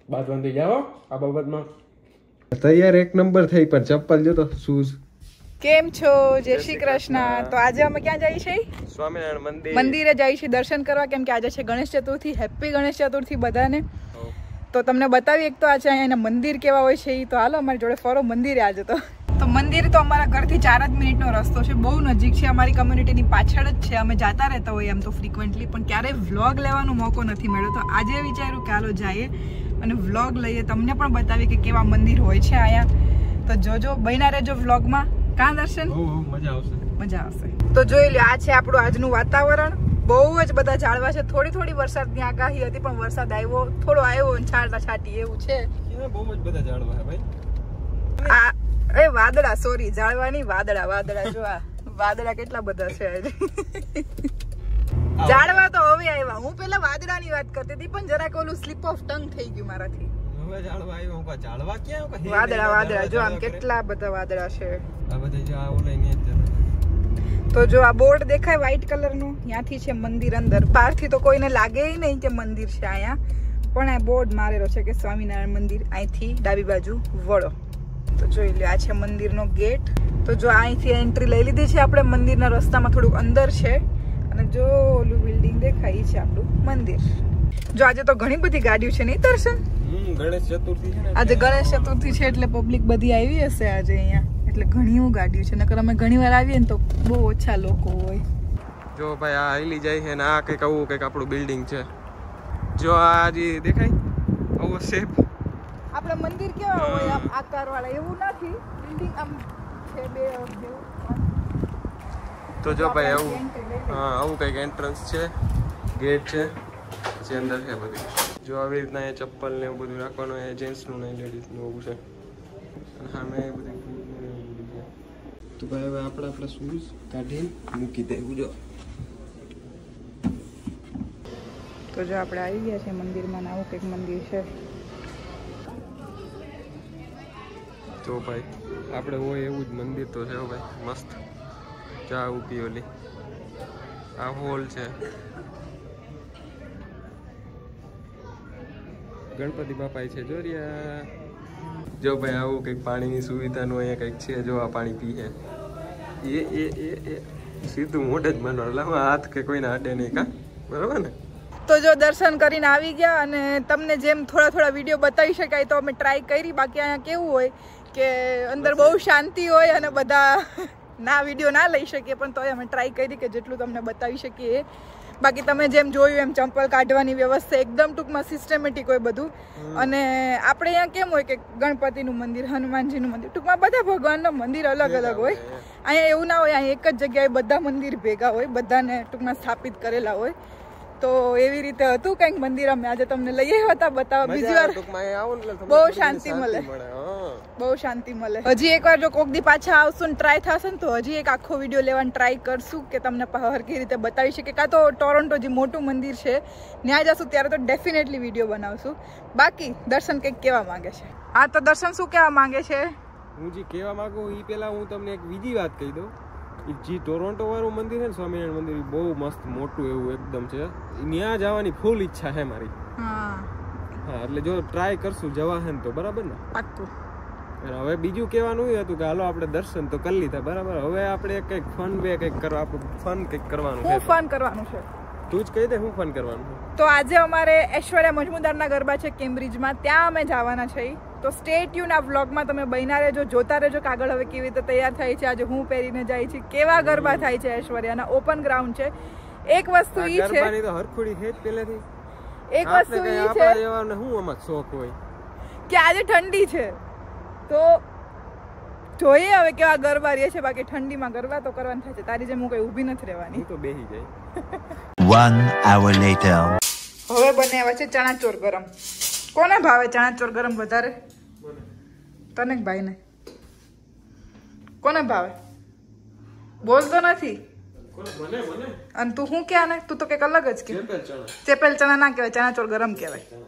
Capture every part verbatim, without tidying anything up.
બાંધવાથી જાઓ આ બાબતમાં તૈયાર એક નંબર થઈ પણ ચપ્પલ જો તો શૂઝ કેમ છો? જય શ્રી કૃષ્ણ. તો આજે અમે ક્યાં જઈએ છીએ? સ્વામિનારાયણ મંદિર મંદિરે જઈએ છીએ દર્શન કરવા, કેમ કે આજે છે ગણેશ ચતુર્થી. હેપી ગણેશ ચતુર્થી બધાને. તો તમને બતાવી એક તો આજે અહીંયાના મંદિર કેવા હોય છે એ. તો હાલો અમારી જોડે ફરો મંદિરે આજે. તો તો મંદિર તો અમારા ઘરથી ચાર જ મિનિટનો રસ્તો છે, બહુ નજીક છે, અમારી કમ્યુનિટીની પાછળ જ છે. અમે જતા રહેતા હોઈએ એમ તો ફ્રિકવન્ટલી, પણ ક્યારેય વ્લોગ લેવાનો મોકો નથી મળ્યો. તો આજે વિચાર્યું કે હાલો જઈએ અને વ્લોગ લઈએ, તમને પણ બતાવીએ કે કેવા મંદિર હોય છે અહીંયા. તો જોજો, બન્યા રહેજો વ્લોગમાં. કાં દર્શન? મજા આવશે મજા આવશે. તો જોઈ લો, આ છે આપણું આજનું વાતાવરણ. બહુ જ બધા ઝાડવા છે. થોડી થોડી વરસાદની આગાહી હતી પણ વરસાદ આવ્યો, થોડો આવ્યો અને છાંટા છાંટી એવું છે. બહુ જ બધા ઝાડવા છે ભાઈ. આ એ વાદળા, સોરી ઝાડવા નહીં, વાદળા. વાદળા જો, આ વાદળા કેટલા બધા છે આજે. ઝાડવા તો હવે આવ્યા. હું પેલા વાદળાની વાત કરતી હતી પણ જરાક ઓલું સ્લીપ ઓફ ટંગ થઈ ગયું મારાથી. હવે ઝાડવા આવ્યા. હું ઝાડવા ક્યાં? વાદળા વાદળા જો, આમ કેટલા બધા વાદળા છે. આ બધા જો આ ઓલાઈ ને. તો જો આ બોર્ડ દેખાય વ્હાઈટ કલરનું, ત્યાંથી છે મંદિર અંદર. બહારથી તો કોઈને લાગે નહીં કે મંદિર છે અહીંયા, પણ આ બોર્ડ મારેલો છે કે સ્વામિનારાયણ મંદિર. અહીંથી ડાબી બાજુ વળો તો જોઈ લો, આ છે મંદિરનો ગેટ. તો જો અહીંથી એન્ટ્રી લઈ લીધી છે આપણે. મંદિરના રસ્તામાં થોડુંક અંદર છે અને જો ઓલું બિલ્ડિંગ દેખાય છે આપણું મંદિર. જો આજે તો ઘણી બધી ગાડીઓ છે નહીં દર્શન? ગણેશ ચતુર્થી છે ને, આજે ગણેશ ચતુર્થી છે એટલે પબ્લિક બધી આવી હશે આજે અહીંયા. એટલે ઘણી ગાડીઓ છે, નકર અમે ઘણી વાર આવીએ ને તો બહુ ઓછા લોકો હોય. જો ભાઈ આ હાલી જાય છે ને આ કંઈક આવું કંઈક આપણું બિલ્ડિંગ છે. જો આ જે દેખાય આવો શેપ આપણે મંદિર કેવા હોય આમ આકાર વાળા, એવું નથી. બિલ્ડિંગ આમ છે બે જેવું. તો જો ભાઈ આવું, હા આવું કંઈક એન્ટ્રન્સ છે, ગેટ છે, પછી અંદર છે બધી. જો આવી રીતના એ ચપ્પલ ને એવું બધું રાખવાનું, એ જેન્ટ્સનું ને લેડીઝનું એવું છે. હા મેં બધી તો ભાઈ હવે આપણે આપણા શૂઝ કાઢીને મૂકી દેવું. જો તો જો આપણે આવી ગયા છે મંદિરમાં. આવું કંઈક મંદિર છે. જો ભાઈ આપણે હોય એવું જ મંદિર તો છે ભાઈ, મસ્ત. ચા ઉભી ઓલી, આ હોલ છે. ગણપતિ બાપા છે જો રહ્યા. જો ભાઈ આવું કંઈક પાણીની સુવિધાનું અહીંયા કંઈક છે. જો આ પાણી પીએ એ એ એ એ સીધું મોઢે જ બનવાનું, એટલે હાથ કે કોઈને અડે નહીં. કા બરાબર ને? તો જો દર્શન કરીને આવી ગયા અને તમને જેમ થોડા થોડા વિડીયો બતાવી શકાય તો અમે ટ્રાય કરી. બાકી અહીંયા કેવું હોય કે અંદર બહુ શાંતિ હોય અને બધા ના વિડીયો ના લઈ શકીએ, પણ તોય અમે ટ્રાય કરી કે જેટલું તમને બતાવી શકીએ. બાકી તમે જેમ જોયું એમ ચંપલ કાઢવાની વ્યવસ્થા એકદમ ટૂંકમાં સિસ્ટમેટિક હોય બધું. અને આપણે અહીંયા કેમ હોય કે ગણપતિનું મંદિર, હનુમાનજીનું મંદિર, ટૂંકમાં બધા ભગવાનના મંદિર અલગ અલગ હોય. અહીંયા એવું ના હોય, અહીંયા એક જ જગ્યાએ બધા મંદિર ભેગા હોય, બધાને ટૂંકમાં સ્થાપિત કરેલા હોય. તો એવી રીતે હતું કંઈક મંદિર. અમે આજે તમને લઈ આવ્યા હતા બતાવવા. બીજી વાર બહુ શાંતિ મળે, બહુ શાંતિ મળે. હજી એકવાર જો કોક દી પાછા આવશું ને ટ્રાય થશે ને તો હજી એક આખો વિડીયો લેવાનો ટ્રાય કરશું કે તમને હરખી રીતે બતાવી શકીએ. કાં તો ટોરોન્ટો જે મોટું મંદિર છે ત્યાં જશું ત્યારે તો ડેફિનેટલી વિડીયો બનાવશું. બાકી દર્શન કંઈક કહેવા માંગે છે. હા તો દર્શન શું કહેવા માંગે છે? હું જે કહેવા માંગુ એ પહેલા હું તમને એક બીજી વાત કહી દઉં. જે ટોરોન્ટો વાળું મંદિર છે ને, સ્વામિનારાયણ મંદિર, બહુ મસ્ત મોટું એવું એકદમ છે. ત્યાં જવાની ફૂલ ઈચ્છા છે મારી. હા હા, એટલે જો ટ્રાય કરશું જવા હે ને તો બરાબર ને, પાક્કું. હવે બીજું કહેવાનું એ હતું કે હાલો આપણે દર્શન તો કરી લીધા બરાબર. હવે આપણે કંઈક ફન વે કંઈક કરવા, આપણું ફન કંઈક કરવાનું છે. શું ફન કરવાનું છે? તું જ કહી દે શું ફન કરવાનું છે. તો આજે અમારે ઐશ્વર્યા મજમુદારના ગરબા છે કેમ્બ્રિજમાં, ત્યાં અમે જવાના છીએ. તો સ્ટે ટ્યુન આ વ્લોગમાં તમે બન્યા રહેજો, જોતા રહેજો કે આગળ હવે કેવી રીતે તૈયાર થાય છે. આજે હું પહેરીને જાય છે, કેવા ગરબા થાય છે ઐશ્વર્યાના. ઓપન ગ્રાઉન્ડ છે. એક વસ્તુ ઈ છે, ગરબાની તો હરખુડી છે જ પહેલેથી. એક વસ્તુ ઈ છે આપણા જેવાને હું આમાં શોખ હોય કે આજે ઠંડી છે તો જોઈએ હવે કેવા ગરબા રહે છે. બાકી ઠંડીમાં ગરબા તો કરવાનું થાય છે. તારી જેમ હું કઈ ઊભી નથી રહેવાની, તો બેહી જાય. One hour later. હવે બનાવ્યા છે ચણા ચોર ગરમ. કોને ભાવે ચણા ચોર ગરમ વધારે? તને ભાઈ ને કોને ભાવે? બોલતો નથી. મને મને અને તું શું કે ને? તું તો કઈક અલગ જ કે. ચેપેલ ચણા. ચેપેલ ચણા ના કહેવાય, ચણા ચોર ગરમ કહેવાય.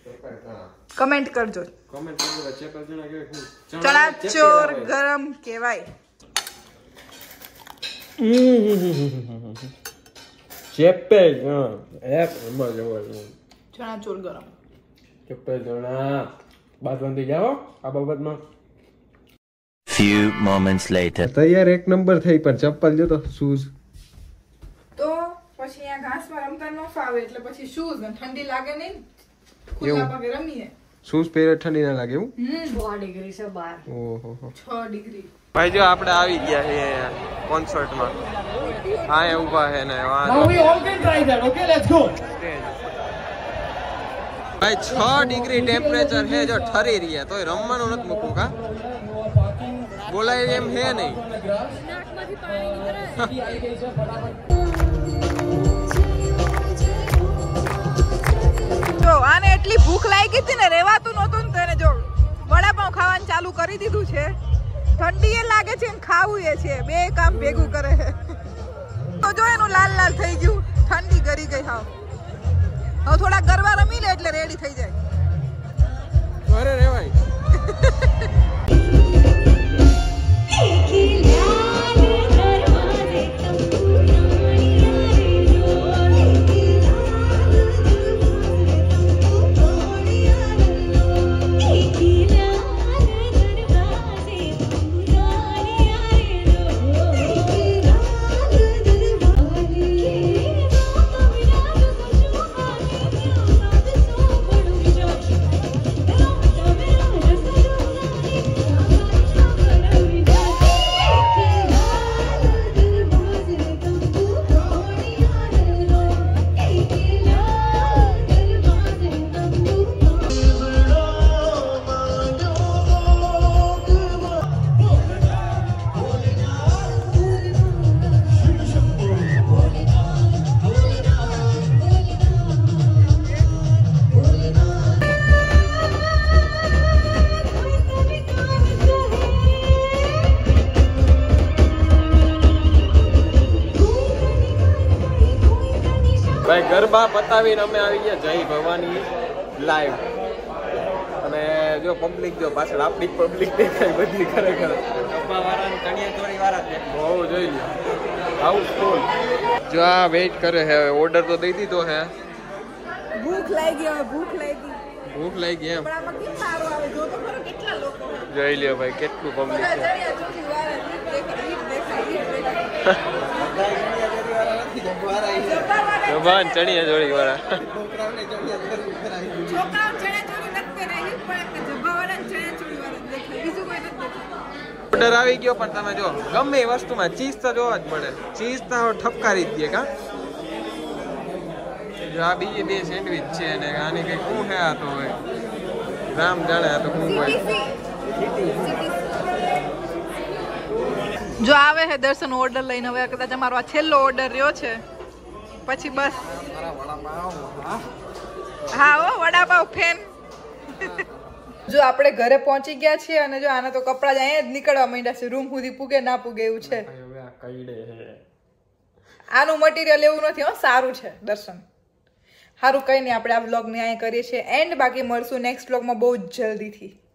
કમેન્ટ કરજો. કમેન્ટ કરજો ચેપેલ ચણા કહેવાય. ચણા ચોર ગરમ કહેવાય. ચેપેલ હા એક નંબર જવો. ચણા ચોર ગરમ ચપ્પલ ધોણા બાદ બંધી જાઓ આ બાબતમાં. Few moments later. તૈયાર એક નંબર થઈ પણ ચપ્પલ જો તો શૂઝ તો પછી અહીંયા ઘાસમાં રમતા ન ફાવે એટલે પછી શૂઝ ને ઠંડી લાગે નહીં ખુલ્લા પગે રમીએ. શૂઝ પહેરે ઠંડી ના લાગે એવું. છ ડિગ્રી છે બહાર. ઓહો છ ડિગ્રી. ભાઈ જો આપણે આવી ગયા છે કોન્સર્ટ માં. હા એ ઊભા છે ને ભાઈ છ ડિગ્રી ટેમ્પરેચર છે જો ઠરી રહ્યા તોય રમવાનું નથી મૂકવું કા બોલાય એમ હે નહીં. જો આને એટલી ભૂખ લાગી હતી ને રેવાતું નહોતું ને તેને જો વડાપાઉં ખાવાનું ચાલુ કરી દીધું છે. ઠંડી એ લાગે છે ને ખાવું એ છે બે કામ ભેગું કરે છે. તો જો એનું લાલ લાલ થઈ ગયું ઠંડી ગરી ગઈ હાવ. હવે થોડા ગરબા રમી લે એટલે રેડી થઈ જાય. અરે રેવાય. ભાઈ ગરબા પતાવીને અમે આવી ગયા જય ભવાની લાઈવ અને જો પબ્લિક જો પાછળ આપણી પબ્લિક દેખાય બધી ખરેખર ડબ્બા વાળા ચણિયા ચોળી વાળા છે બહુ જોઈ લો હાઉસફુલ. જો આ વેઇટ કરે છે ઓર્ડર તો દઈ દીધો છે. ભૂખ લાગી હવે ભૂખ લાગી ભૂખ લાગી એમ પણ આમાં કેમ સારું આવે જો તો ખરો કેટલા લોકો છે. જોઈ લ્યો ભાઈ કેટલું પબ્લિક છે. ચણિયા ચોળી વાળા ઈટ દેખાય ઈટ દેખાય. જબાન ચણિયા ચોળી વાળા છોકરાઓને ચણિયા ચોળી નથી પહેરાય પણ જબ્બાવાળા ચણિયા ચોળી વાળા દેખાય બીજું કોઈ નથી દેખાય. ઓર્ડર આવી ગયો પણ તમે જો ગમે એ વસ્તુમાં ચીઝ તો જોવા જ મળે. ચીઝ તો ઠપકારી જ દે કા. જો આ બીજી બે સેન્ડવિચ છે અને આની કઈ શું છે આ તો હોય રામ જાણે આ તો શું હોય. જો આવે છે દર્શન ઓર્ડર લઈને હવે કદાચ અમારો આ છેલ્લો ઓર્ડર રહ્યો છે પછી બસ. હા ઓ વડાપાવ ફેન. જો આપણે ઘરે પહોંચી ગયા છીએ અને જો આના તો કપડા જ અહીંયા જ નીકળવા માંડ્યા છે. રૂમ સુધી પૂગે ના પૂગે એવું છે. આનું મટીરિયલ એવું નથી હો સારું છે દર્શન. સારું કઈ નહીં આપણે આ વ્લોગને અહીંયા કરીએ છીએ એન્ડ બાકી મળશું નેક્સ્ટ વ્લોગમાં બહુ જ જલ્દીથી.